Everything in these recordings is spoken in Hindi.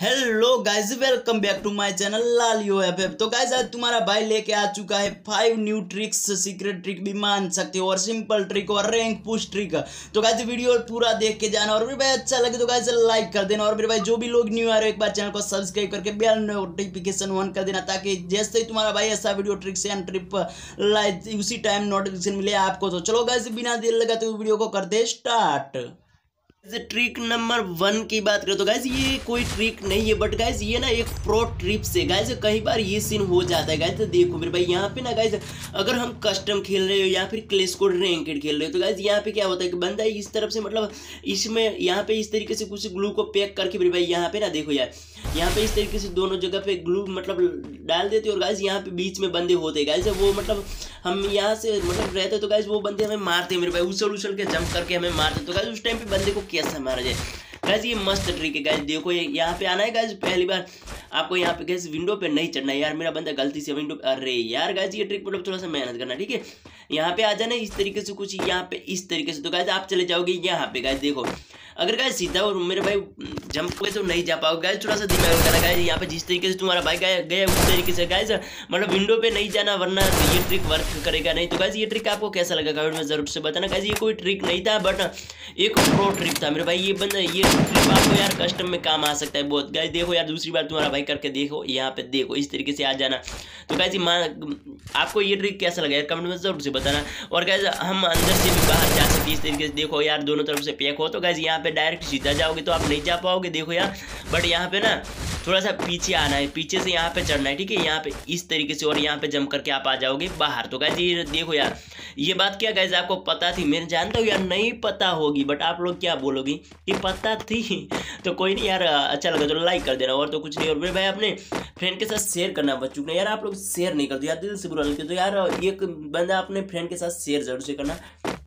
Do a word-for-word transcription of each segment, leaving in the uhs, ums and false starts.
Hello guys, welcome back to my channel लालियो एफएफ। तो गाइस आज तुम्हारा भाई लेके आ चुका है five new tricks, secret trick भी मान सकते हो और सिंपल ट्रिक और रैंक पुश ट्रिक। तो गाइस वीडियो पूरा देख के जाना और मेरे भाई अच्छा लगे तो गाइस लाइक कर देना और मेरे भाई जो भी लोग न्यू आ रहे हो एक बार चैनल को सब्सक्राइब करके बेल नोटिफिकेशन ऑन कर देना, ताकि जैसे ही तुम्हारा भाई ऐसा video tricks and trip like उसी टाइम नोटिफिकेशन मिले आपको। तो चलो गाइस बिना देर लगाते हुए वीडियो को करते स्टार्ट। ट्रिक नंबर वन की बात करें तो गाइज ये कोई ट्रिक नहीं है, बट गाइज ये ना एक प्रो ट्रिप्स है गाइज। कई बार ये सीन हो जाता है गाइज। तो देखो मेरे भाई यहाँ पे ना गाइज, अगर हम कस्टम खेल रहे हो या फिर क्लैश कोड रैंकेड खेल रहे हो तो गाइज यहाँ पे क्या होता है कि बंदा इस तरफ से मतलब इसमें यहाँ पे इस तरीके से कुछ ग्लू को पैक करके मेरे भाई यहाँ पे ना देखो यार, यहाँ पे इस तरीके से दोनों जगह पे ग्लू मतलब डाल देते और गाइज यहाँ पे बीच में बंदे होते हैं गाइज। वो मतलब हम यहाँ से मतलब रहते तो गाइज वो बंदे हमें मारते मेरे भाई, उछल उछल के जंप करके हमें मारते। तो गाइज उस टाइम पे बंदे को कैसा मारा जाए गाइज, ये मस्त ट्रिक है गाइज। देखो ये यहाँ पे आना है गाइज, पहली बार आपको यहाँ पे गाइज विंडो पे नहीं चढ़ना है यार। मेरा बंदा गलती से विंडो पे, अरे यार गाइज ये ट्रिक मतलब थोड़ा सा मेहनत करना, ठीक है। यहाँ पे आ जाना इस तरीके से, कुछ यहाँ पे इस तरीके से। तो गाइज आप चले जाओगे यहाँ पे गाइज। देखो अगर गाइज सीधा और मेरे भाई जंप पे तो नहीं जा पाओगे गाइज, थोड़ा सा दिमाग लगाना गाइज। यहाँ पे जिस तरीके से तुम्हारा भाई गया गया उस तरीके से गाइज मतलब विंडो पे नहीं जाना, वरना ये ट्रिक वर्क करेगा नहीं। तो गाइज ये ट्रिक आपको कैसा लगा कमेंट में जरूर से बताना गाइज। ये कोई ट्रिक नहीं था बट एक प्रो ट्रिक था मेरे भाई। ये बंदा ये ट्रिक आपको यार कस्टम में काम आ सकता है बहुत गाइज। देखो यार दूसरी बार तुम्हारा भाई करके देखो, यहाँ पे देखो इस तरीके से आ जाना। तो गाइज आपको ये ट्रिक कैसा लगा यार कमेंट में जरूर से बताना। और गाइज हम अंदर से भी बाहर जा सकते हैं इस तरीके से। देखो यार दोनों तरफ से पैक हो तो गाइज यहाँ पे डायरेक्ट सीधा जाओगे तो आप नहीं जा पाओगे, देखो यार। बट यहाँ पे ना थोड़ा सा पीछे आना है, पीछे से यहाँ पे चढ़ना है, ठीक है। यहाँ पे इस तरीके से और यहाँ पे जंप करके आप आ जाओगे बाहर। तो गाइज ये देखो यार, ये बात क्या गाइज आपको पता थी? मैं जानता हूँ यार नहीं पता होगी, बट आप लोग क्या बोलोगी कि पता थी। तो कोई नहीं यार, अच्छा लगा तो लाइक कर देना और तो कुछ नहीं। और मेरे भाई अपने फ्रेंड के साथ शेयर करना बच्चों ने यार, आप लोग शेयर नहीं करते यार, दिल से बुरा लगता है। तो यार एक बंदा अपने फ्रेंड के साथ शेयर जरूर से करना।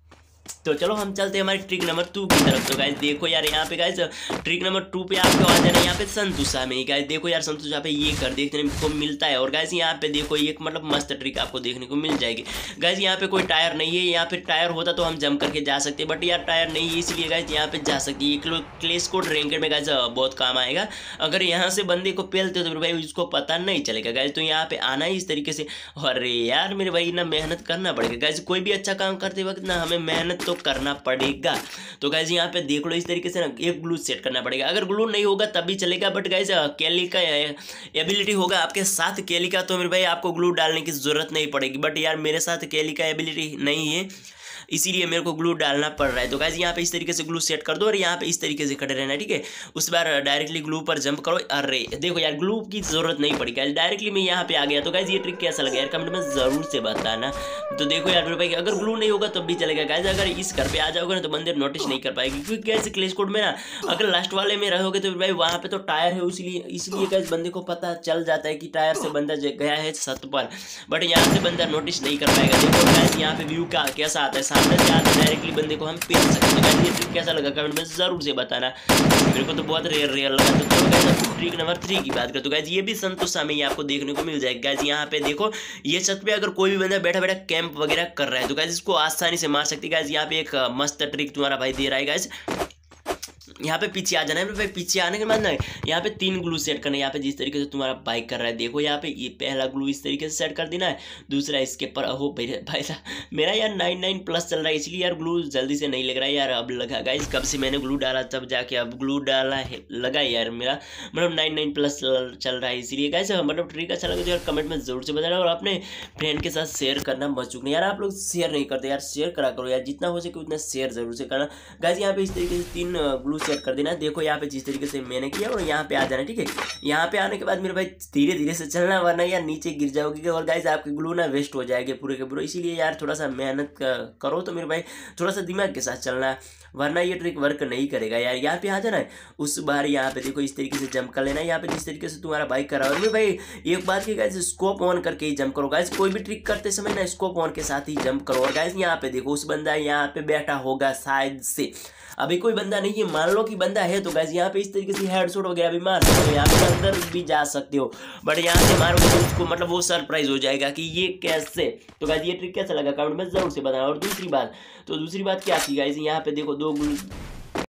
तो चलो हम चलते हैं हमारी ट्रिक नंबर टू की तरफ। तो गाइज देखो यार यहाँ पे गाइज ट्रिक नंबर टू पे आपको आ जाना है यहाँ पे संतुषा में ही गाइज। देखो यार संतुषा पे ये कर देखने को मिलता है। और गाइज यहाँ पे देखो एक मतलब मस्त ट्रिक आपको देखने को मिल जाएगी गाइज। यहाँ पे कोई टायर नहीं है, यहाँ पे टायर होता तो हम जंप करके जा सकते हैं, बट यार टायर नहीं है इसलिए गाइज यहाँ पे जा सकती है। क्लैश कोड रैंकेड में गाइज बहुत काम आएगा। अगर यहाँ से बंदे को पेलते तो भाई उसको पता नहीं चलेगा गाइज। तो यहाँ पे आना है इस तरीके से। अरे यार मेरे भाई ना मेहनत करना पड़ेगा गाइज, कोई भी अच्छा काम करते वक्त ना हमें मेहनत तो करना पड़ेगा। तो गाइज यहाँ पे देख लो इस तरीके से ना एक ग्लू सेट करना पड़ेगा। अगर ग्लू नहीं होगा तब भी चलेगा, बट गाइज केली का एबिलिटी होगा आपके साथ केली का, तो मेरे भाई आपको ग्लू डालने की जरूरत नहीं पड़ेगी। बट यार मेरे साथ केली का एबिलिटी नहीं है इसीलिए मेरे को ग्लू डालना पड़ रहा है। तो गाइज यहाँ पे इस तरीके से ग्लू सेट कर दो और यहाँ पे इस तरीके से खड़े रहना, ठीक है। उस बार डायरेक्टली ग्लू पर जंप करो। अरे देखो यार ग्लू की जरूरत नहीं पड़ी गाइज, डायरेक्टली मैं यहाँ पे आ गया। तो गाइज ये ट्रिक कैसा लगा यार कमेंट में जरूर से बताना। तो देखो यार मेरे भाई अगर ग्लू नहीं होगा तब भी चलेगा गाइज। अगर इस घर पे आ जाओगे ना तो बंदे नोटिस नहीं कर पाएगी, क्योंकि गाइज क्लैश कोड में ना अगर लास्ट वाले में रहोगे तो भाई वहाँ पे तो टायर है, इसलिए इसलिए गाइज बंदे को पता चल जाता है कि टायर से बंदा गया है छत पर, बट यहाँ से बंदा नोटिस नहीं कर पाएगा। देखो गाइज यहाँ पे व्यू का कैसा आता है, सामने से आता है बंदे को हम पेल सकते हैं। ये ट्रिक कैसा लगा कमेंट में जरूर से बताना, मेरे को तो बहुत रेयर रेयर लगा। तो चलो गाइस ट्रिक नंबर थ्री की बात करें तो गाइस ये भी संतुषा में ही आपको देखने को मिल जाएगा गाइस। यहाँ पे देखो ये छत पे अगर कोई भी बंदा बैठा बैठा कैंप वगैरह कर रहा है तो गाइस इसको आसानी से मार सकती है गाइस। यहाँ पे एक मस्त ट्रिक तुम्हारा भाई दे रहा है गाइस। यहाँ पे पीछे आ जाना है भाई, पीछे आने के बाद ना यहाँ पे तीन ग्लू सेट करना है। यहाँ पे जिस तरीके से तुम्हारा बाइक कर रहा है देखो यहाँ पे ये पहला ग्लू इस तरीके से सेट कर देना है, दूसरा इसके पर हो भाई भाई मेरा यार नाइन नाइन प्लस चल रहा है इसलिए यार ग्लू जल्दी से नहीं लग रहा है यार। अब लगा गाइस, कब से मैंने ग्लू डाला तब जाके अब ग्लू डाला है लगा यार, मेरा मतलब नाइन नाइन प्लस चल रहा है इसलिए गाइस। मतलब ट्रिक अच्छा लगा तो यार कमेंट में जरूर से बताना और अपने फ्रेंड के साथ शेयर करना मत चूकना यार। आप लोग शेयर नहीं करते यार, शेयर करा करो यार, जितना हो सके उतना शेयर जरूर से करना गाइस। यहाँ पे इस तरीके से तीन ग्लू सेट कर देना। देखो यहाँ पे जिस तरीके से मैंने किया और यहाँ पे आ जाना, ठीक है। यहाँ पे आने के बाद मेरे भाई धीरे धीरे से चलना, वरना यार नीचे गिर जाओगे और गाइस आपके ग्लू ना वेस्ट हो जाएंगे पूरे के पूरे। इसीलिए यार थोड़ा सा मेहनत करो तो मेरे भाई थोड़ा सा दिमाग के साथ चलना, वरना ये ट्रिक वर्क नहीं करेगा यार। यहाँ पे आ जाना है, उस बार यहाँ पे देखो इस तरीके से जंप कर लेना। यहाँ पे जिस तरीके से तुम्हारा बाइक कर रहा है भाई एक बात की गाइस, स्कोप ऑन करके ही जंप करो गाइस। कोई भी ट्रिक करते समय ना स्कोप ऑन के साथ ही जंप करो। और गाइस यहाँ पे देखो उस बंदा यहाँ पे बैठा होगा शायद से, अभी कोई बंदा नहीं है, मान लो कि बंदा है तो गाइस यहाँ पे इस तरीके से हेडशॉट वगैरह भी मार सकते हो, यहाँ पे अंदर भी जा सकते हो, बट यहाँ से मारोगे तो उसको मतलब वो सरप्राइज हो जाएगा कि ये कैसे। तो गाइस ये ट्रिक कैसा लगा कमेंट में जरूर से बताना। और दूसरी बात तो दूसरी बात क्या थी गाइस, यहाँ पे देखो दो